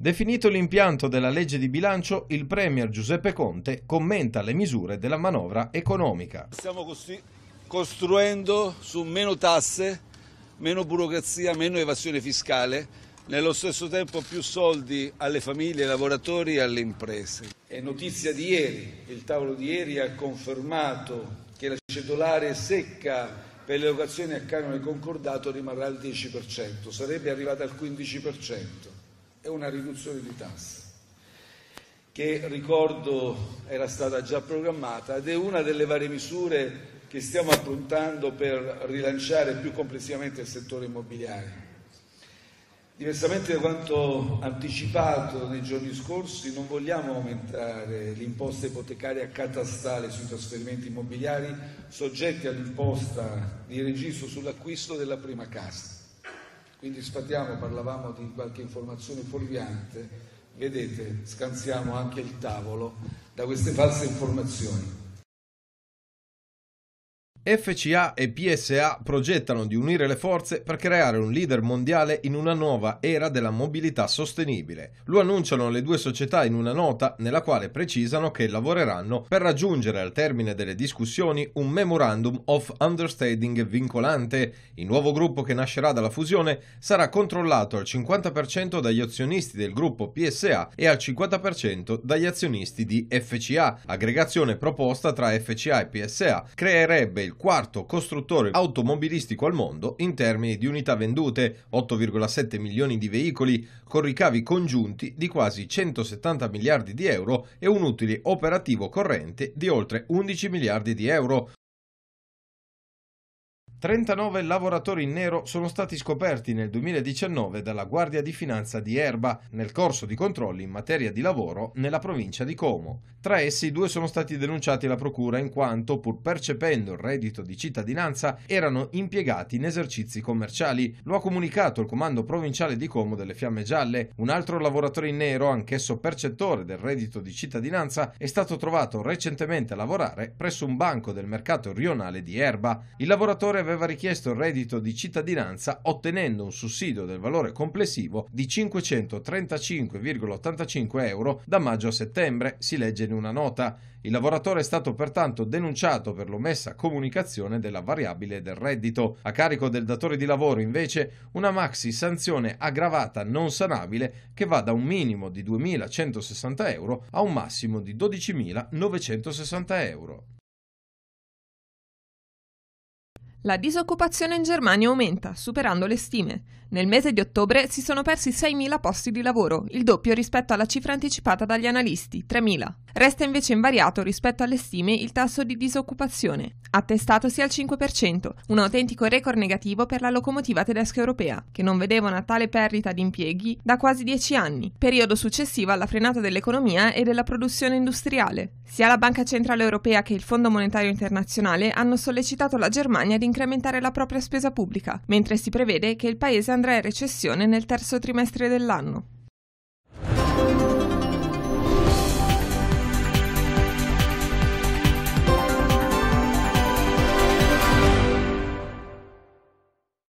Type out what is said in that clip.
Definito l'impianto della legge di bilancio, il premier Giuseppe Conte commenta le misure della manovra economica. Stiamo costruendo su meno tasse, meno burocrazia, meno evasione fiscale, nello stesso tempo più soldi alle famiglie, ai lavoratori e alle imprese. È notizia di ieri, il tavolo di ieri ha confermato che la cedolare secca per le erogazioni a canone concordato rimarrà al 10%, sarebbe arrivata al 15%. È una riduzione di tasse che, ricordo, era stata già programmata ed è una delle varie misure che stiamo approntando per rilanciare più complessivamente il settore immobiliare. Diversamente da quanto anticipato nei giorni scorsi, non vogliamo aumentare l'imposta ipotecaria catastale sui trasferimenti immobiliari soggetti all'imposta di registro sull'acquisto della prima casa. Quindi sfatiamo, parlavamo di qualche informazione fuorviante, vedete, scansiamo anche il tavolo da queste false informazioni. FCA e PSA progettano di unire le forze per creare un leader mondiale in una nuova era della mobilità sostenibile. Lo annunciano le due società in una nota nella quale precisano che lavoreranno per raggiungere al termine delle discussioni un Memorandum of Understanding vincolante. Il nuovo gruppo che nascerà dalla fusione sarà controllato al 50% dagli azionisti del gruppo PSA e al 50% dagli azionisti di FCA. Aggregazione proposta tra FCA e PSA creerebbe il quarto costruttore automobilistico al mondo in termini di unità vendute, 8,7 milioni di veicoli, con ricavi congiunti di quasi 170 miliardi di euro e un utile operativo corrente di oltre 11 miliardi di euro. 39 lavoratori in nero sono stati scoperti nel 2019 dalla Guardia di Finanza di Erba nel corso di controlli in materia di lavoro nella provincia di Como. Tra essi, 2 sono stati denunciati alla procura in quanto, pur percependo il reddito di cittadinanza, erano impiegati in esercizi commerciali. Lo ha comunicato il comando provinciale di Como delle Fiamme Gialle. Un altro lavoratore in nero, anch'esso percettore del reddito di cittadinanza, è stato trovato recentemente a lavorare presso un banco del mercato rionale di Erba. Il lavoratore aveva richiesto il reddito di cittadinanza ottenendo un sussidio del valore complessivo di 535,85 euro da maggio a settembre, si legge in una nota. Il lavoratore è stato pertanto denunciato per l'omessa comunicazione della variabile del reddito. A carico del datore di lavoro, invece, una maxi sanzione aggravata non sanabile che va da un minimo di 2.160 euro a un massimo di 12.960 euro. La disoccupazione in Germania aumenta, superando le stime. Nel mese di ottobre si sono persi 6.000 posti di lavoro, il doppio rispetto alla cifra anticipata dagli analisti, 3.000. Resta invece invariato rispetto alle stime il tasso di disoccupazione, attestatosi al 5%, un autentico record negativo per la locomotiva tedesca europea, che non vedeva una tale perdita di impieghi da quasi 10 anni, periodo successivo alla frenata dell'economia e della produzione industriale. Sia la Banca Centrale Europea che il Fondo Monetario Internazionale hanno sollecitato la Germania ad incrementare la propria spesa pubblica, mentre si prevede che il paese andrà in recessione nel terzo trimestre dell'anno.